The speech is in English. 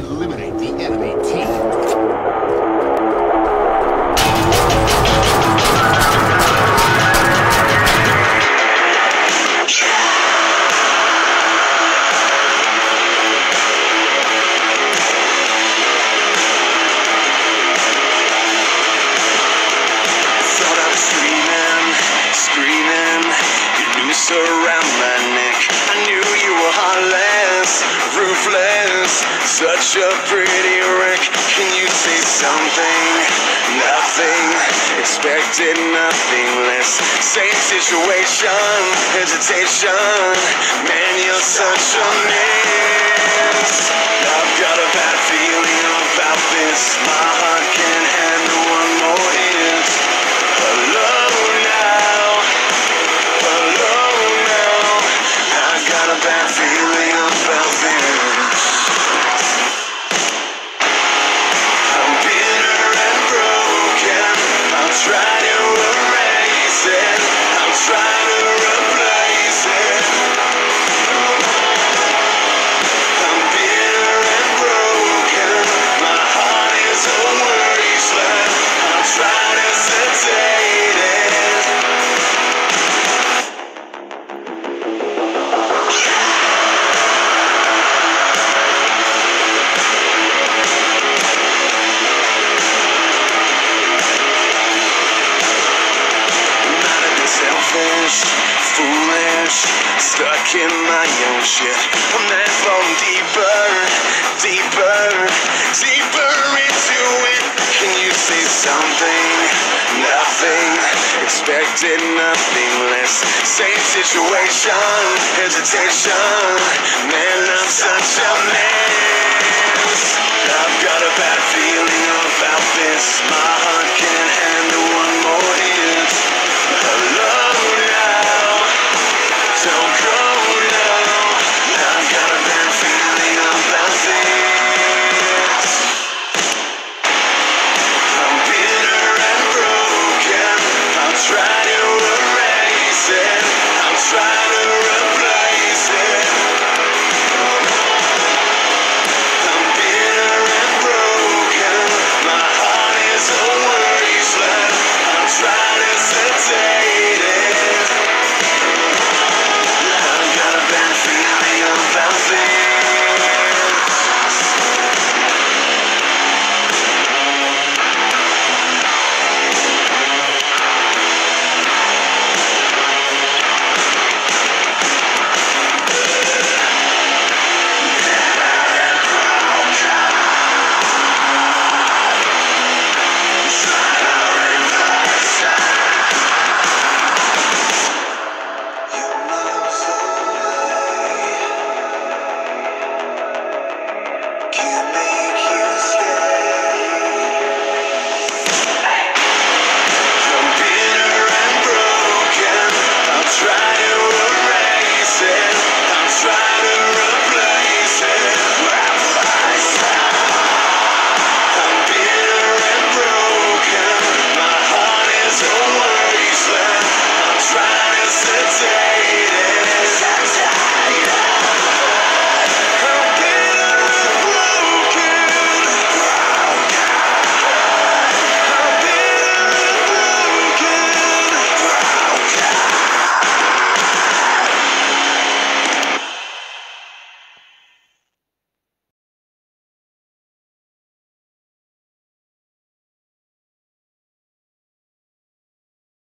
eliminate the enemy team. Around my neck, I knew you were heartless, ruthless, such a pretty wreck. Can you say something? Nothing, expected nothing less. Same situation, hesitation. Man, you're such a mess. I've got a bad feeling about this. My heart can't handle one more hit. Alone now, alone. Got a bad feeling about this. I'm bitter and broken. I'll try to erase it. I'll try to replace it. I'm bitter and broken. My heart is a wasteland. I'll try to sedate it. Foolish, stuck in my own shit. I'm meant for deeper, deeper, deeper into it. Can you say something? Nothing, expected nothing less. Same situation, hesitation. Man,